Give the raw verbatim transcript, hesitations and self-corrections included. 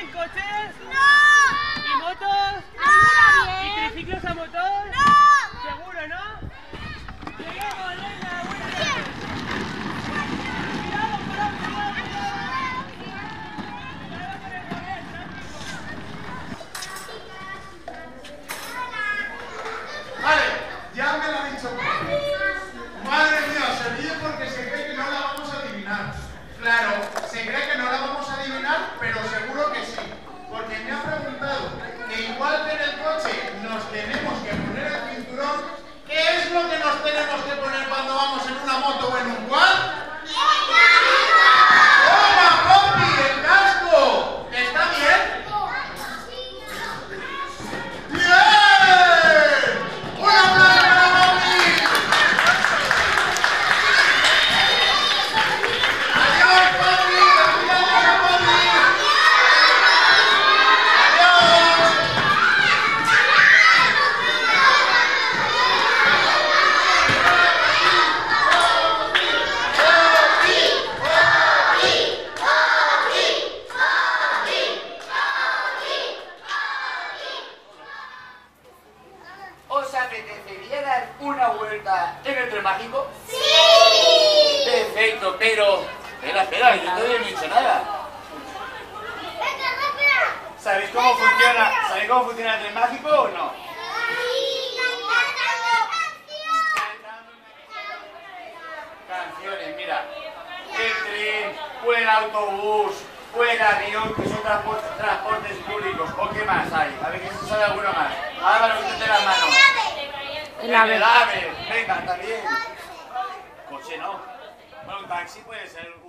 bien coches? ¡No! ¿Y motos? ¡No! ¿Y triciclos a motor? ¡No! ¿Seguro, no? ¡Llegamos, venga! ¡Buena noche! Bien. ¡Cuidado, cuidado, cuidado, cuidado! ¡Cuidado con el poder, tráfico! Vale, ya me lo ha dicho. Madre mía, se ríe porque se cree que no la vamos a adivinar. Claro, se cree que no la vamos a adivinar, pero seguro que sí. Porque me ha preguntado que igual que en el coche nos tenemos que poner el cinturón, ¿qué es lo que nos tenemos que poner cuando vamos en una moto o en un quad? ¡Toma, Poppy! ¡El casco! ¿Está bien? ¡Bien! ¡Un aplauso para Poppy! ¡Adiós, Poppy! ¡Te cuidamos a Poppy! ¡Adiós! ¿Os apetecería dar una vuelta en el tren mágico? ¡Sí! Perfecto, pero... Espera, espera, yo todavía no he dicho nada. ¡Venga, rápido! ¿Sabéis cómo funciona, ¿sabéis cómo funciona el tren mágico o no? Canciones, mira. El tren, o el autobús, o el avión, que son transportes, transportes públicos. ¿O qué más hay? A ver, que se sabe alguno más. Álvaro, que te las manos. El ave. El ave. Venga, también. Coche no. Bueno, un taxi puede ser.